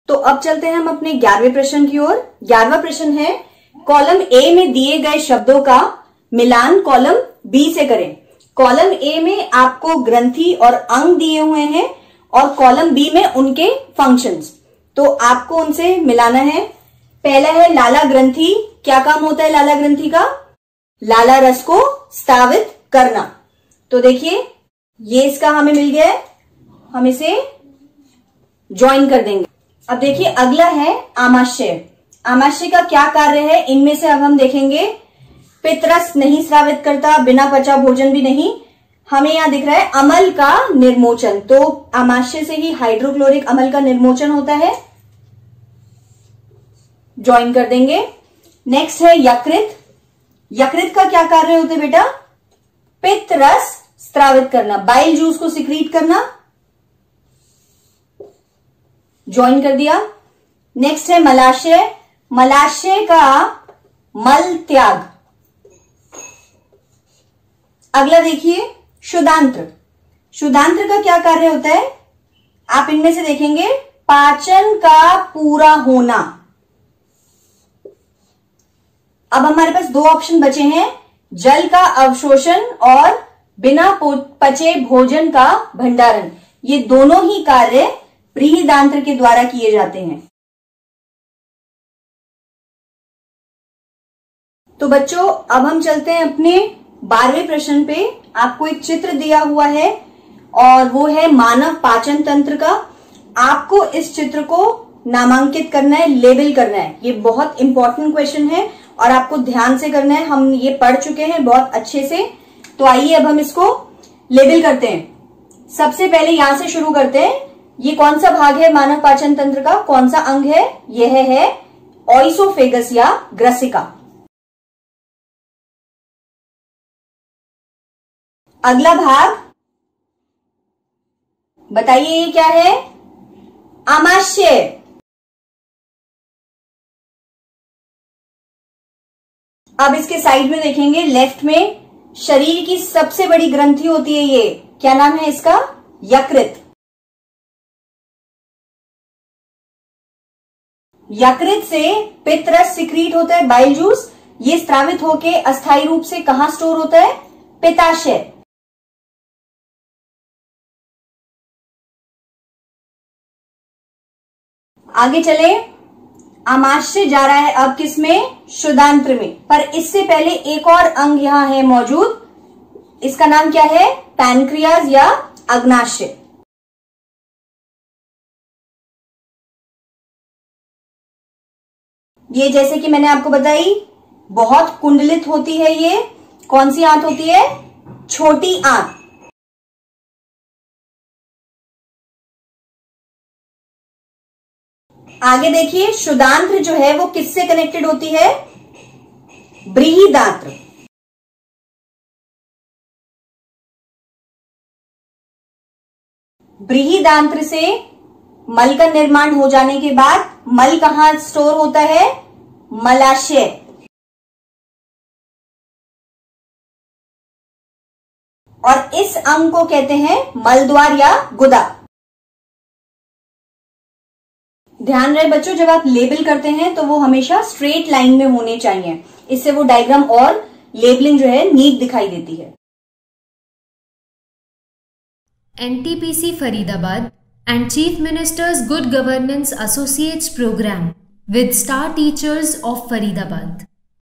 तो अब चलते हैं हम अपने 11वें प्रश्न की ओर। 11वां प्रश्न है, कॉलम ए में दिए गए शब्दों का मिलान कॉलम बी से करें। कॉलम ए में आपको ग्रंथि और अंग दिए हुए हैं और कॉलम बी में उनके फंक्शंस, तो आपको उनसे मिलाना है। पहला है लाला ग्रंथि। क्या काम होता है लाला ग्रंथि का? लाला रस को स्रावित करना। तो देखिए ये इसका हमें मिल गया है, हम इसे ज्वाइन कर देंगे। अब देखिए अगला है आमाशय। आमाशय का क्या कार्य है, इनमें से अब हम देखेंगे। पित्तरस नहीं स्रावित करता, बिना पचा भोजन भी नहीं। हमें यहां दिख रहा है अम्ल का निर्मोचन, तो आमाशय से ही हाइड्रोक्लोरिक अम्ल का निर्मोचन होता है, ज्वाइन कर देंगे। नेक्स्ट है यकृत। यकृत का क्या कार्य होता है बेटा? पित्त रस स्रावित करना, बाइल जूस को सिक्रीट करना, ज्वाइन कर दिया। नेक्स्ट है मलाशय। मलाशय का मल त्याग। अगला देखिए शुदांत्र। शुदांत्र का क्या कार्य होता है? आप इनमें से देखेंगे पाचन का पूरा होना। अब हमारे पास दो ऑप्शन बचे हैं, जल का अवशोषण और बिना पचे भोजन का भंडारण। ये दोनों ही कार्य बृहदांत्र के द्वारा किए जाते हैं। तो बच्चों अब हम चलते हैं अपने 12वें प्रश्न पे। आपको एक चित्र दिया हुआ है और वो है मानव पाचन तंत्र का। आपको इस चित्र को नामांकित करना है, लेबल करना है। ये बहुत इंपॉर्टेंट क्वेश्चन है और आपको ध्यान से करना है। हम ये पढ़ चुके हैं बहुत अच्छे से, तो आइए अब हम इसको लेबल करते हैं। सबसे पहले यहां से शुरू करते हैं। ये कौन सा भाग है मानव पाचन तंत्र का, कौन सा अंग है? यह है ऑइसोफेगस या ग्रसिका। अगला भाग बताइए ये क्या है? आमाशय। अब इसके साइड में देखेंगे लेफ्ट में, शरीर की सबसे बड़ी ग्रंथि होती है ये, क्या नाम है इसका? यकृत। यकृत से पित्त रस सिक्रीट होता है, बाइल जूस। ये स्रावित होके अस्थायी रूप से कहां स्टोर होता है? पित्ताशय। आगे चले, आमाशय जा रहा है अब किसमें? शुदांत्र में। पर इससे पहले एक और अंग यहां है मौजूद, इसका नाम क्या है? पैनक्रियाज या अग्नाशय। ये जैसे कि मैंने आपको बताई बहुत कुंडलित होती है। ये कौन सी आंत होती है? छोटी आंत। आगे देखिए शुदांत्र जो है वो किससे कनेक्टेड होती है? बृहदांत्र। बृहदांत्र से मल का निर्माण हो जाने के बाद मल कहां स्टोर होता है? मलाशय। और इस अंग को कहते हैं मलद्वार या गुदा। ध्यान रहे बच्चों, जब आप लेबल करते हैं तो वो हमेशा स्ट्रेट लाइन में होने चाहिए, इससे वो डायग्राम और लेबलिंग जो है नीट दिखाई देती है। NTPC Faridabad and Chief Minister's Good Governance Associates Program with Star Teachers of Faridabad.